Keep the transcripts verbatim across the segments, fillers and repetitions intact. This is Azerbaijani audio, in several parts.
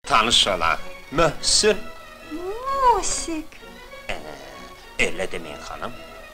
tanış olan Möhsün. Musik. Elə deməyin xanım.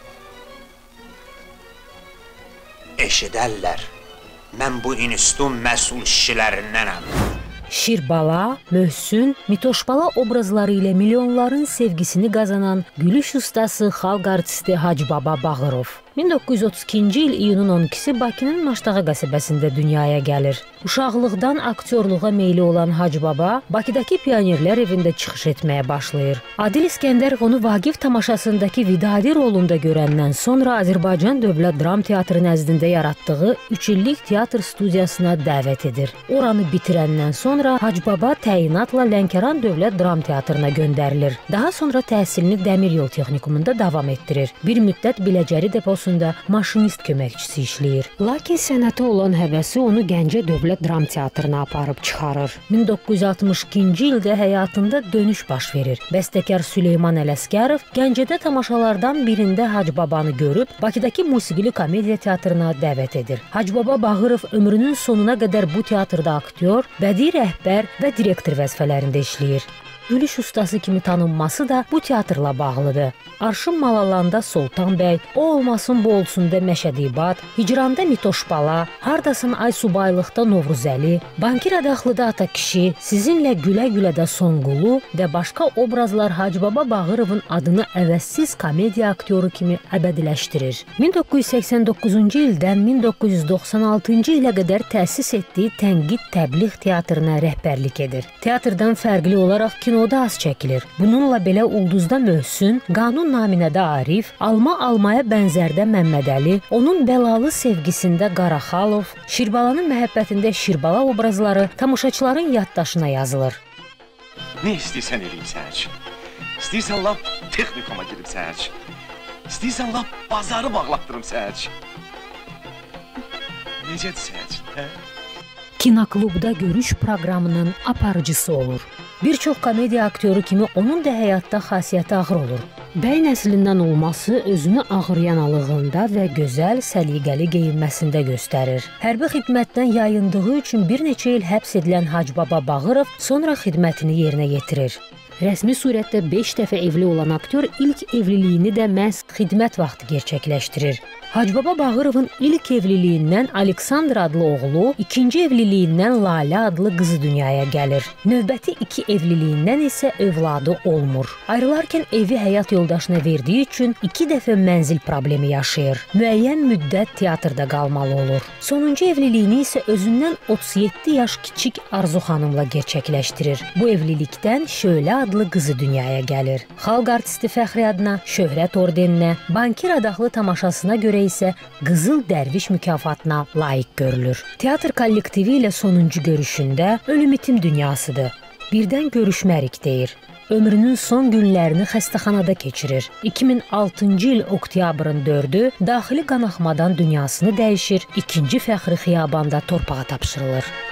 Eşidərlər, mən bu institutun məsul kişilərindənəm. Şirbala, Möhsün, Mitoşbala obrazları ilə milyonların sevgisini qazanan gülüş ustası, xalq artisti Hacıbaba Bağırov. min doqquz yüz otuz ikinci il iyunun on ikisi Bakının Maştağa qəsəbəsində dünyaya gəlir. Uşaqlıqdan aktyorluğa meyli olan Hacıbaba Bakıdakı pionerlər evində çıxış etməyə başlayır. Adil İskəndər onu Vaqif tamaşasındakı Vidadi rolunda görəndən sonra Azərbaycan Dövlət Dram Teatrı nəzdində yaratdığı üç illik teatr studiyasına dəvət edir. Oranı bitirəndən sonra Hacıbaba təyinatla Lənkəran Dövlət Dram Teatrına göndərilir. Daha sonra təhsilini Dəmiryol Texnikumunda davam etdirir. Bir müddət Biləcəri deposunda maşinist köməkçisi işləyir. Lakin sənətə olan həvəsi onu Gəncə Dövlət Dram Teatrına aparıb çıxarır. min doqquz yüz altmış ikinci ildə həyatında dönüş baş verir. Bəstəkar Süleyman Ələsgərov Gəncədə tamaşalardan birində Hacıbabanı görüb Bakıdakı Musiqili Komediya Teatrına dəvət edir. Hacıbaba Bağırov ömrünün sonuna qədər bu teatrda aktyor, bədii rəhbər və direktor vəzifələrində işləyir. Gülüş ustası kimi tanınması da bu teatrla bağlıdır. Arşın Malalanda Soltan bəy, O olmasın bu olsun da Məşədibad, Hicranda Mitoşbala, Hardasın Ay Subaylıqda Novruzəli, Bankir Adaxlıda Ata kişi, Sizinlə Gülə-Gülədə Sonqulu və başqa obrazlar Hacıbaba Bağırovun adını əvəzsiz komediya aktyoru kimi əbədiləşdirir. min doqquz yüz səksən doqquzuncu ildən min doqquz yüz doxsan altıncı ilə qədər təsis etdiyi Tənqid Təbliğ teatrına rəhbərlik edir. Teatrdan fərqli olaraq kinoda az çəkilir. Bununla belə Ulduzda Möhsün, Qanun Naminədə Arif, Alma Almaya Bənzərdə Məmmədəli, onun Bəlalı Sevgisində Qaraxalov, Şirbalanın Məhəbbətində Şirbala obrazları tamaşaçıların yaddaşına yazılır. Ne istəyirsən eləyim sənə üçün? İstəyirsən lap texnikuma girib sənə üçün? İstəyirsən lap bazarı bağlatdırım sənə üçün? Necədir sənə üçün, hə? Kinoklubda görüş proqramının aparıcısı olur. Bir çox komediya aktyoru kimi onun da həyatda xasiyyəti ağır olur. Bəy nəslindən olması özünü ağıryanalığında və gözəl, səliqəli geyinməsində göstərir. Hərbi xidmətdən yayındığı üçün bir neçə il həbs edilən Hacıbaba Bağırov sonra xidmətini yerinə yetirir. Rəsmi surətdə beş dəfə evli olan aktyor ilk evliliyini də məhz xidmət vaxtı gerçəkləşdirir. Hacıbaba Bağırovun ilk evliliyindən Aleksandr adlı oğlu, ikinci evliliyindən Lalə adlı qızı dünyaya gəlir. Növbəti iki evliliyindən isə övladı olmur. Ayrılarkən evi həyat yoldaşına verdiyi üçün iki dəfə mənzil problemi yaşayır. Müəyyən müddət teatrda qalmalı olur. Sonuncu evliliyini isə özündən otuz yeddi yaş kiçik Arzu xanımla gerçəkləşdirir. Bu evlilikdən Şölə adlı qızı dünyaya gəlir. Xalq artisti fəxri adına, şöhrət ordeninə, Bankir Adaxlı tamaşasına görə isə Qızıl Dərviş mükafatına layiq görülür. Teatr kollektivi ilə sonuncu görüşündə ölüm itim dünyasıdır. Birdən görüşmərik deyir. Ömrünün son günlərini xəstəxanada keçirir. iki min altıncı il oktyabrın dördü daxili qanaxmadan dünyasını dəyişir, ikinci fəxri xiyabanda torpağa tapşırılır.